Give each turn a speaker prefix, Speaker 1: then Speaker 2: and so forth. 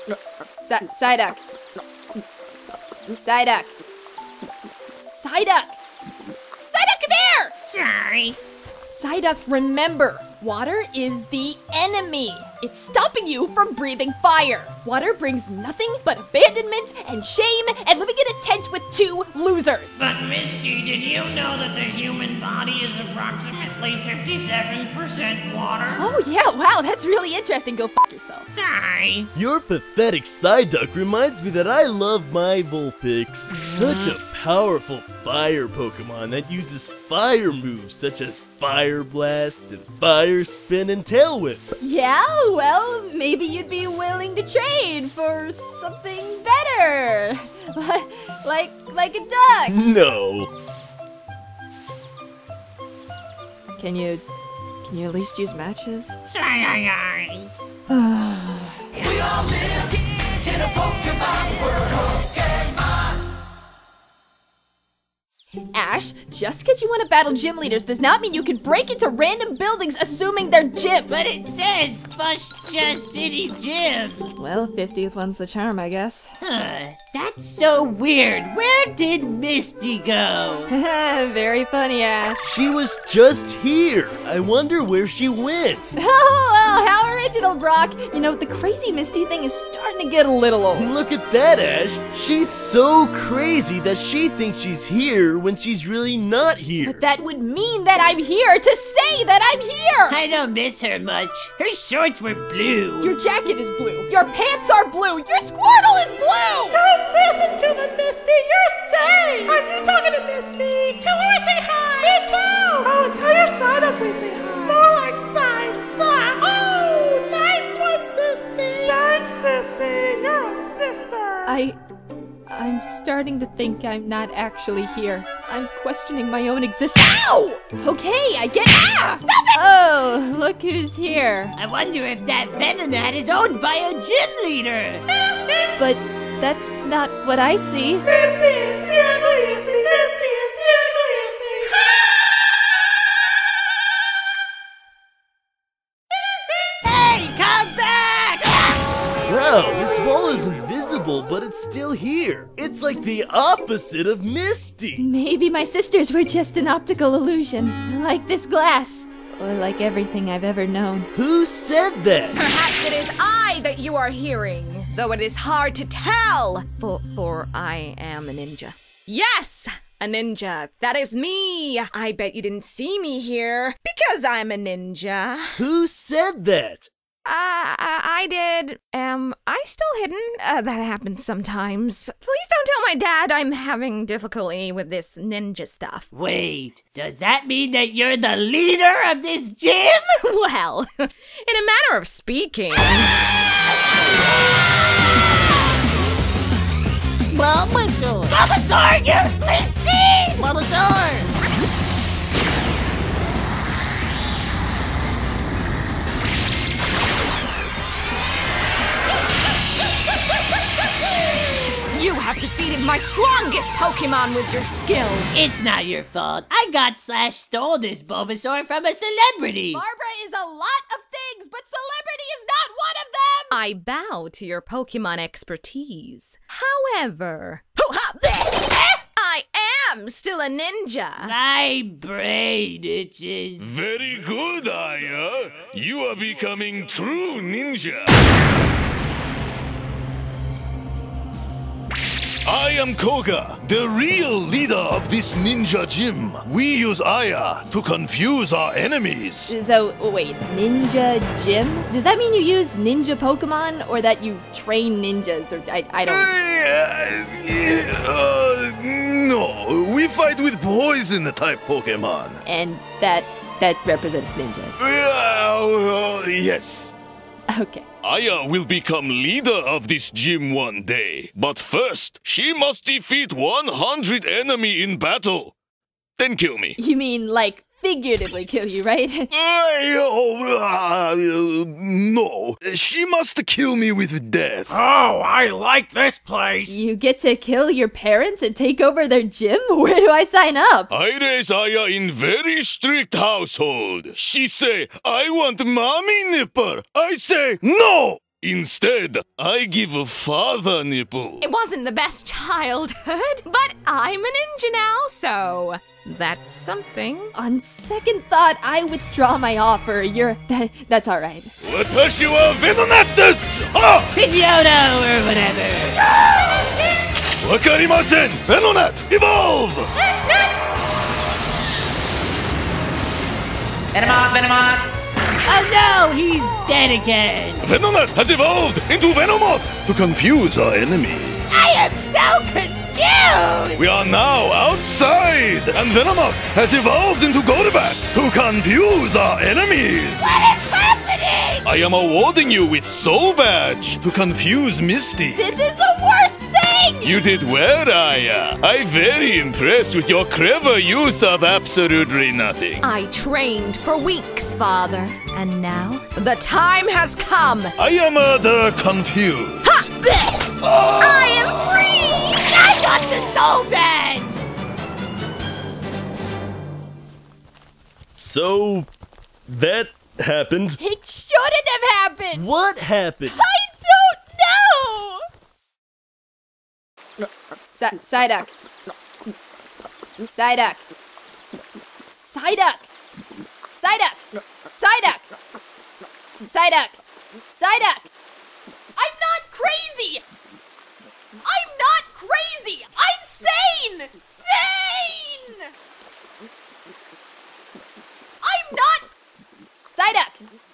Speaker 1: Psyduck. Psyduck. Psyduck! Psyduck, come here!
Speaker 2: Sorry.
Speaker 1: Psyduck, remember, water is the enemy. It's stopping you from breathing fire. Water brings nothing but abandonment and shame and living in a tent with two losers.
Speaker 2: But Misty, did you know that the human body is approximately 57% water?
Speaker 1: Oh yeah, wow, that's really interesting. Go f yourself.
Speaker 2: Sorry.
Speaker 3: Your pathetic Psyduck reminds me that I love my Vulpix. Such a powerful fire Pokemon that uses fire moves such as Fire Blast and Fire Spin and Tail Whip.
Speaker 1: Yeah, well, maybe you'd be willing to trade for something better. like a duck.
Speaker 3: No.
Speaker 1: Can you at least use matches?
Speaker 2: Sorry.
Speaker 4: We all live in a Pokemon world.
Speaker 1: Ash, just because you want to battle gym leaders does not mean you can break into random buildings assuming they're gyms.
Speaker 2: But it says Fuchsia City Gym.
Speaker 1: Well, 50th one's the charm, I guess.
Speaker 2: Huh, that's so weird. Where did Misty go?
Speaker 1: Very funny, Ash.
Speaker 3: She was just here. I wonder where she went.
Speaker 1: Oh, well, how original, Brock. You know, the crazy Misty thing is starting to get a little old.
Speaker 3: Look at that, Ash. She's so crazy that she thinks she's here when she's really not here.
Speaker 1: But that would mean that I'm here to say that I'm here!
Speaker 2: I don't miss her much. Her shorts were blue.
Speaker 1: Your jacket is blue. Your pants are blue. Your Squirtle is blue!
Speaker 5: Don't listen to the Misty. You're safe. Are you talking to Misty? Tell her I say hi. Me too. Oh, and tell your Psyduck we say hi. More like Psy. Oh, nice one, Sissy. Thanks, Sissy. You're a sister.
Speaker 1: I'm starting to think I'm not actually here. I'm questioning my own existence. Ow! Okay, I get. Ah! Stop it! Oh, look who's here.
Speaker 2: I wonder if that Venonat is owned by a gym leader.
Speaker 1: But that's not what I see.
Speaker 5: Misty is the ugliest thing. Misty is the ugliest thing.
Speaker 2: Hey, come back!
Speaker 3: Wow, this wall is invisible, but it's still here. It's like the opposite of Misty.
Speaker 1: Maybe my sisters were just an optical illusion. Like this glass. Or like everything I've ever known.
Speaker 3: Who said that?
Speaker 6: Perhaps it is I that you are hearing, though it is hard to tell, for I am a ninja. Yes, a ninja. That is me. I bet you didn't see me here, because I'm a ninja.
Speaker 3: Who said that?
Speaker 6: I did. Am I still hidden? That happens sometimes. Please don't tell my dad I'm having difficulty with this ninja stuff.
Speaker 2: Wait, does that mean that you're the leader of this gym?
Speaker 6: Well, in a manner of speaking.
Speaker 2: Bulbasaur! Bulbasaur, you Misty! Bulbasaur!
Speaker 6: You have defeated my strongest Pokemon with your skills.
Speaker 2: It's not your fault. I got / stole this Bulbasaur from a celebrity.
Speaker 1: Barbara is a lot of things, but celebrity is not one of them!
Speaker 6: I bow to your Pokemon expertise. However, I am still a ninja.
Speaker 2: My brain itches.
Speaker 7: Very good, Aya. You are becoming true ninja. I am Koga, the real leader of this ninja gym. We use Aya to confuse our enemies.
Speaker 1: So, wait, ninja gym? Does that mean you use ninja Pokemon, or that you train ninjas, or I don't...
Speaker 7: No, we fight with poison type Pokemon.
Speaker 1: And that represents ninjas.
Speaker 7: Yes.
Speaker 1: Okay.
Speaker 7: Aya will become leader of this gym one day. But first, she must defeat 100 enemy in battle. Then kill me.
Speaker 1: You mean, like, figuratively kill you, right?
Speaker 7: No, she must kill me with death.
Speaker 5: Oh, I like this place.
Speaker 1: You get to kill your parents and take over their gym? Where do I sign up?
Speaker 7: I raise Aya in very strict household. She say, I want mommy nipper. I say, no. Instead, I give a father nipple.
Speaker 6: It wasn't the best childhood, but I'm a ninja now, so that's something.
Speaker 1: On second thought, I withdraw my offer. That's all right.
Speaker 7: Watashi wa venom desu! Ha!
Speaker 2: Pidgeotto or whatever.
Speaker 7: Wakarimasen! Venonet, evolve!
Speaker 2: Venomoth. Oh no, he's dead again.
Speaker 7: Venonet has evolved into Venomoth to confuse our enemy.
Speaker 2: I am so confused.
Speaker 7: We are now outside, and Venomoth has evolved into Golbat to confuse our enemies.
Speaker 2: What is happening?
Speaker 7: I am awarding you with Soul Badge to confuse Misty.
Speaker 1: This is the worst thing!
Speaker 7: You did well, Aya. I'm very impressed with your clever use of absolutely nothing.
Speaker 6: I trained for weeks, Father, and now the time has come.
Speaker 7: I am the confused.
Speaker 6: Ha! I am free!
Speaker 2: I got the soul badge.
Speaker 3: So, that happened.
Speaker 1: It shouldn't have happened!
Speaker 3: What happened?
Speaker 1: I don't know! Psyduck. Psyduck. Psyduck. Psyduck. Psyduck. Psyduck. Psyduck. I'm not crazy! I'm not crazy! I'm sane! Sane! I'm not... Psyduck.